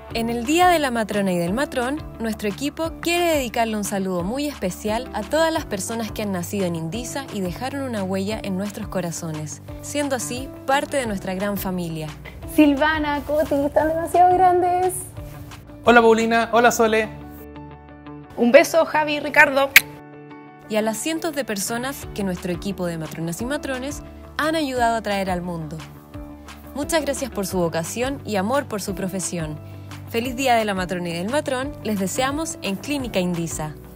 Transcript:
En el Día de la Matrona y del Matrón, nuestro equipo quiere dedicarle un saludo muy especial a todas las personas que han nacido en Indisa y dejaron una huella en nuestros corazones, siendo así parte de nuestra gran familia. Silvana, Coti, están demasiado grandes. Hola Paulina, hola Sole. Un beso, Javi y Ricardo. Y a las cientos de personas que nuestro equipo de matronas y matrones han ayudado a traer al mundo. Muchas gracias por su vocación y amor por su profesión. Feliz Día de la Matrona y del Matrón les deseamos en Clínica Indisa.